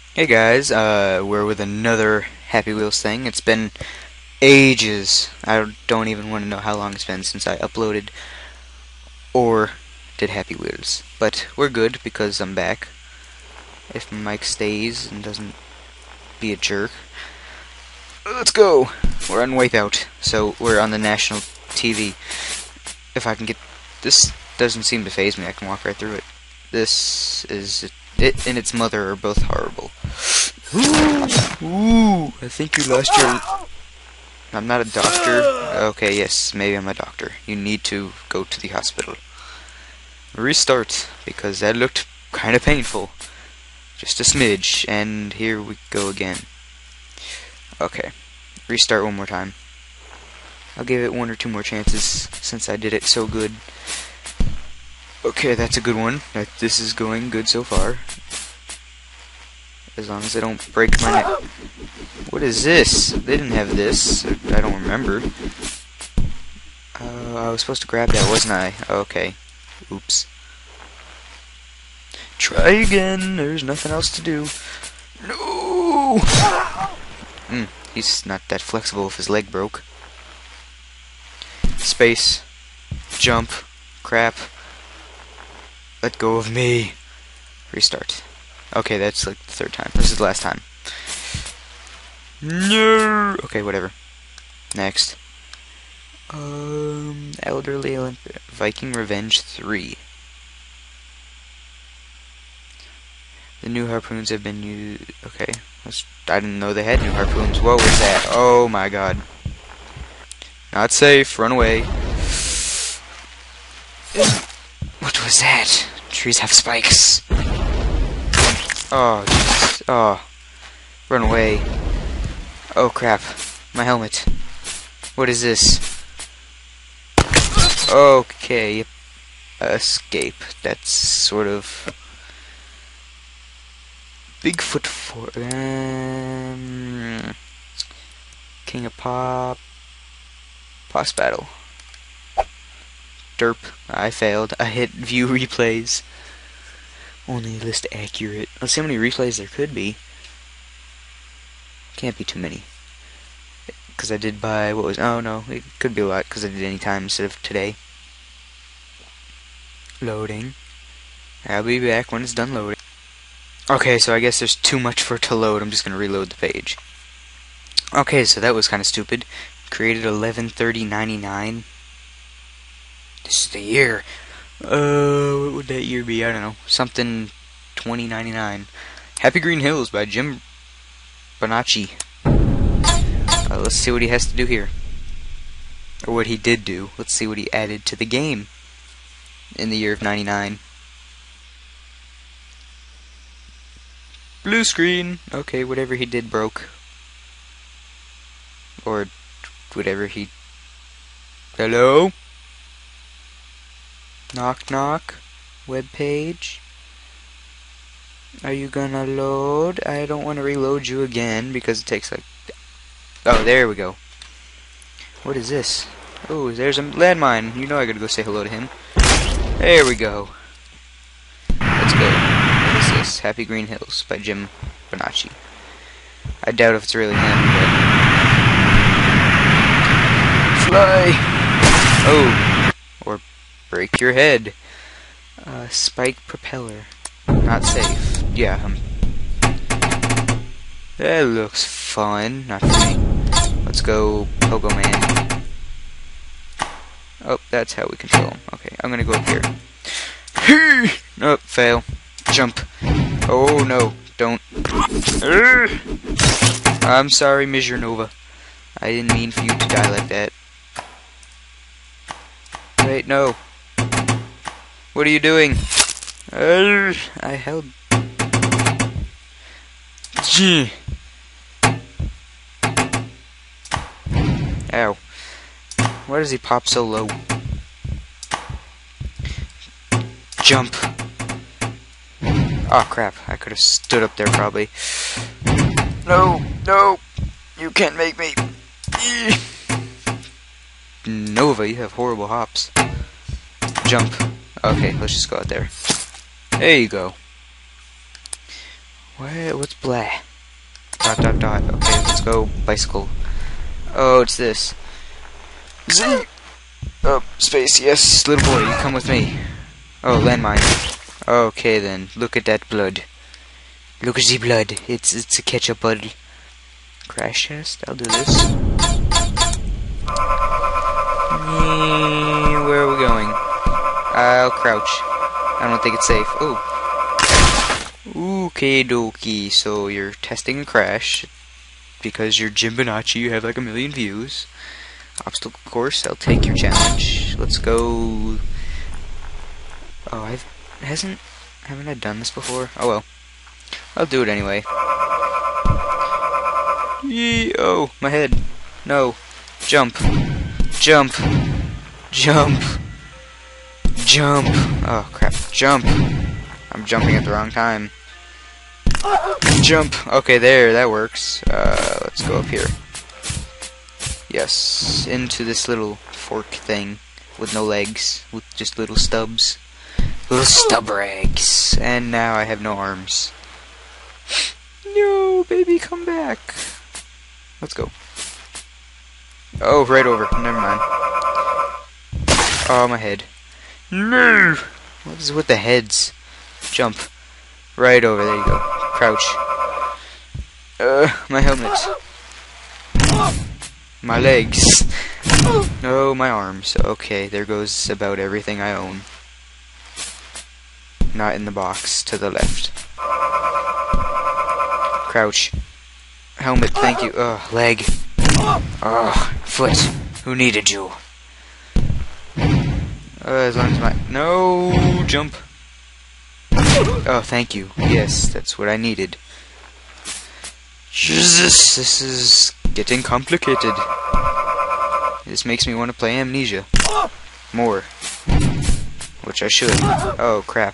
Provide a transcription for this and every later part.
Hey guys, we're with another Happy Wheels thing. It's been ages. I don't even want to know how long it's been since I uploaded or did Happy Wheels. But we're good because I'm back. If my mic stays and doesn't be a jerk. Let's go! We're on Wipeout, so we're on the national TV. If I can get... This doesn't seem to faze me, I can walk right through it. This is... It and its mother are both horrible. Ooh, I think you lost your... I'm not a doctor. Okay, yes, maybe I'm a doctor. You need to go to the hospital. Restart, because that looked kind of painful. Just a smidge, and here we go again. Okay, restart one more time. I'll give it one or two more chances, since I did it so good. Okay, that's a good one. This is going good so far. As long as I don't break my neck. What is this? They didn't have this. I don't remember. I was supposed to grab that, wasn't I? Okay. Oops. Try again. There's nothing else to do. No! He's not that flexible if his leg broke. Space. Jump. Crap. Let go of me. Restart. Okay, that's like the third time. This is the last time. No. Okay, whatever. Next. Elderly Olympic Viking Revenge 3. The new harpoons have been used. Okay, I didn't know they had new harpoons. What was that? Oh my god. Not safe. Run away. What was that? Trees have spikes. Oh, jeez. Oh. Run away. Oh, crap. My helmet. What is this? Okay. Escape. That's sort of... Bigfoot for... King of Pop... Boss battle. Derp. I failed. I hit view replays. Only list accurate. Let's see how many replays there could be. Can't be too many. Because I did buy, what was, oh no, it could be a lot because I did any time instead of today. Loading. I'll be back when it's done loading. Okay, so I guess there's too much for it to load. I'm just going to reload the page. Okay, so that was kind of stupid. Created 11/30/99. This is the year. What would that year be? I don't know. Something 2099. Happy Green Hills by Jim Bonacci. Let's see what he has to do here. Or what he did do. Let's see what he added to the game in the year of 99. Blue screen. Okay, whatever he did broke. Or whatever he... Hello? Knock knock. Web page. Are you gonna load? I don't want to reload you again because it takes like... Oh, there we go. What is this? Oh, there's a landmine. You know I gotta go say hello to him. There we go. Let's go. What is this? Happy Green Hills by Jim Bonacci. I doubt if it's really him, but... Fly! Oh. Or break your head. Spike propeller. Not safe. Yeah. That looks fun. Not for me. Let's go Pogo Man. Oh, that's how we control him. Okay, I'm gonna go up here. Oh, fail. Jump. Oh no, don't. I'm sorry, Ms. Nova. I didn't mean for you to die like that. Wait, no. What are you doing? I held... Ow. Why does he pop so low? Jump. Oh crap, I could have stood up there probably. No, no, you can't make me. Nova, you have horrible hops. Jump. Okay, let's just go out there. There you go. What's blah? Dot dot dot. Okay, let's go. Bicycle. Oh, it's this. Z. Oh, space. Yes, little boy, you come with me. Oh, landmine. Okay then. Look at that blood. Look at the blood. It's a ketchup blood. Crash test. I'll do this. Where are we going? I'll crouch. I don't think it's safe. Oh. Okay, dokie. So you're testing a crash because you're Jimbinachi. You have like 1 million views. Obstacle course. I'll take your challenge. Let's go. Oh, haven't I done this before? Oh well. I'll do it anyway. Yee! Oh, my head. No. Jump. Jump. Jump. Jump. Oh, crap. Jump. I'm jumping at the wrong time. Jump. Okay, there. That works. Let's go up here. Yes. Into this little fork thing with no legs. With just little stubs. Little stub rags. And now I have no arms. No, baby, come back. Let's go. Oh, right over. Never mind. Oh, my head. No! What is with the heads? Jump. Right over. There you go. Crouch. My helmet. My legs. No, my arms. Okay, there goes about everything I own. Not in the box. To the left. Crouch. Helmet, thank you. Ugh, leg. Ugh, foot. Who needed you? As long as my... No! Jump. Oh, thank you. Yes, that's what I needed. Jesus, this is getting complicated. This makes me want to play Amnesia. More. Which I should. Oh, crap.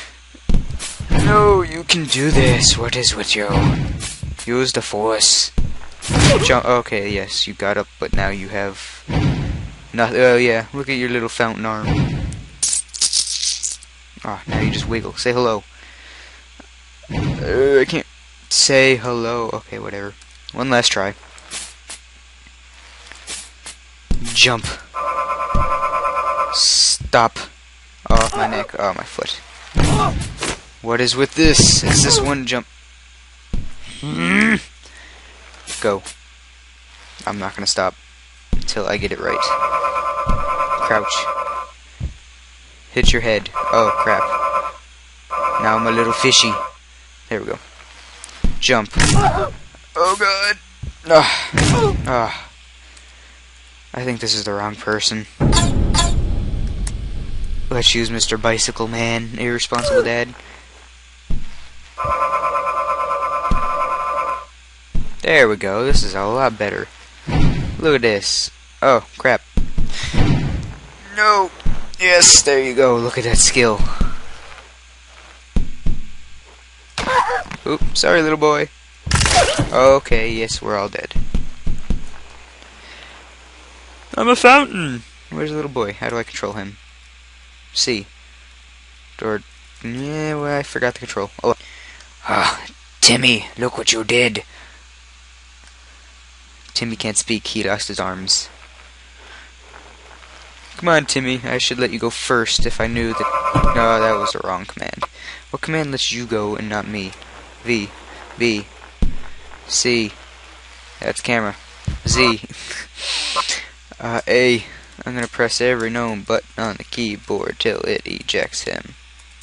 No, you can do this. What is with you? Use the force. Jump. Okay, yes, you got up, but now you have nothing. Oh yeah, look at your little fountain arm. Oh, now you just wiggle. Say hello. I can't say hello. Okay, whatever. One last try. Jump. Stop. Oh, my neck. Oh, my foot. What is with this? It's this one jump. Go. I'm not gonna stop until I get it right. Crouch. Hit your head. Oh, crap. Now I'm a little fishy. There we go. Jump. Oh, God. I think this is the wrong person. Let's use Mr. Bicycle Man, irresponsible dad. There we go, this is a lot better. Look at this. Oh, crap. No! Yes, there you go, look at that skill. Oop, sorry little boy. Okay, yes, we're all dead. I'm a fountain! Where's the little boy? How do I control him? C. Or, yeah, well, I forgot the control. Oh. Ah, Timmy, look what you did. Timmy can't speak, he lost his arms. Come on, Timmy, I should let you go first if I knew that... No, that was the wrong command. What command lets you go and not me? V. B. C. That's camera. Z. A. I'm gonna press every known button on the keyboard till it ejects him.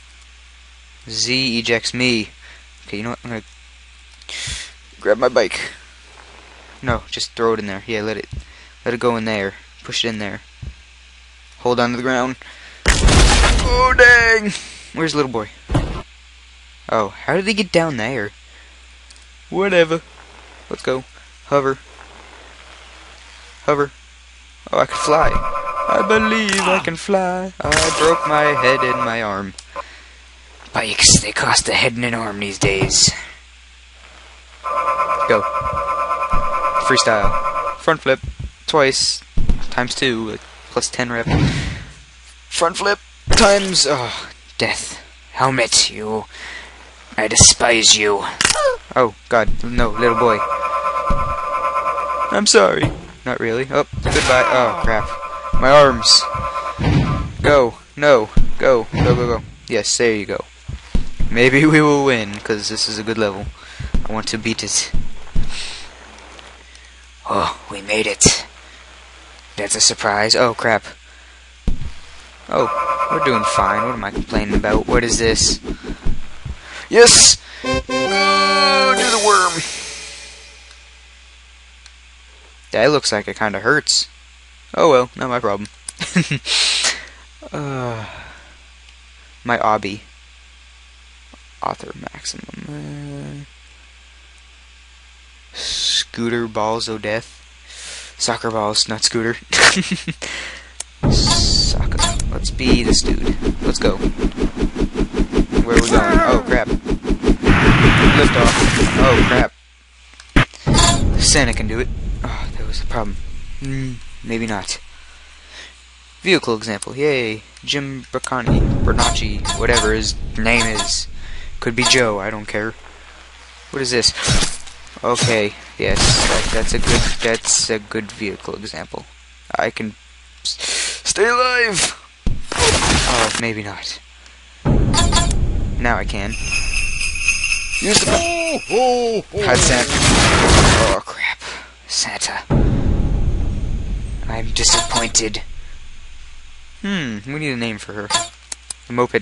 Z ejects me. Okay, you know what? I'm gonna grab my bike. No, just throw it in there. Yeah, let it go in there. Push it in there. Hold on to the ground. Oh dang! Where's the little boy? Oh, how did he get down there? Whatever. Let's go. Hover. Hover. Oh, I can fly. I believe I can fly. I broke my head and my arm. Bikes, they cost a head and an arm these days. Go. Freestyle. Front flip. Twice. Times 2. Like, plus 10 rep. Front flip. Times... Oh, death. Helmet, you... I despise you. Oh, God, no, little boy. I'm sorry. Not really. Oh, goodbye. Oh, crap. My arms. Go. No. Go. Go, go, go. Yes, there you go. Maybe we will win, because this is a good level. I want to beat it. Oh, we made it. That's a surprise. Oh, crap. Oh, we're doing fine. What am I complaining about? What is this? Yes! Oh, do the worm. That looks like it kind of hurts. Oh well, not my problem. My obby. Author maximum. Scooter balls o' death. Soccer balls, not scooter. Soccer. Let's be this dude. Let's go. Where are we going? Oh crap. Lift off. Oh crap. Santa can do it. Oh, that was the problem. Maybe not. Vehicle example. Yay. Jim Bernacci, whatever his name is. Could be Joe, I don't care. What is this? Okay, yes, that's a good vehicle example. I can stay alive. Oh, maybe not. Now I can. Use the How'd Santa? Oh crap, Santa. I'm disappointed. We need a name for her. The moped.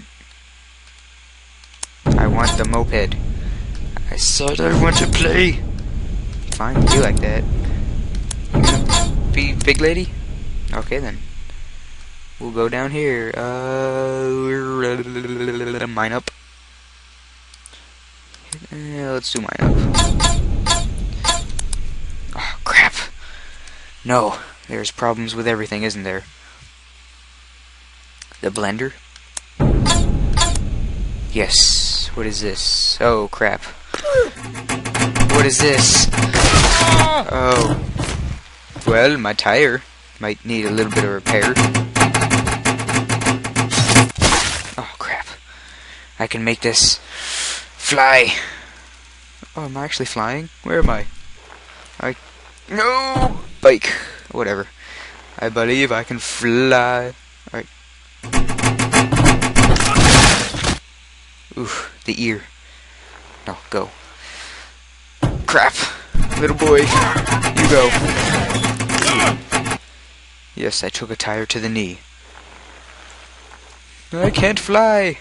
I want the moped. I said I want to play. Fine, be like that. You gonna be big lady? Okay then. We'll go down here. Mine up. Let's do mine up. Oh crap. No, there's problems with everything, isn't there? The blender? Yes. What is this? Oh crap. What is this? Oh. Well, my tire might need a little bit of repair. Oh crap. I can make this fly. Oh, am I actually flying? Where am I? No! Bike. Whatever. I believe I can fly. Alright. Oof, the ear. No, go. Crap. Little boy, you go. Yes, I took a tire to the knee. I can't fly.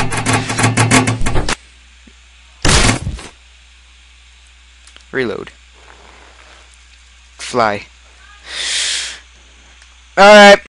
Reload. Fly. Alright.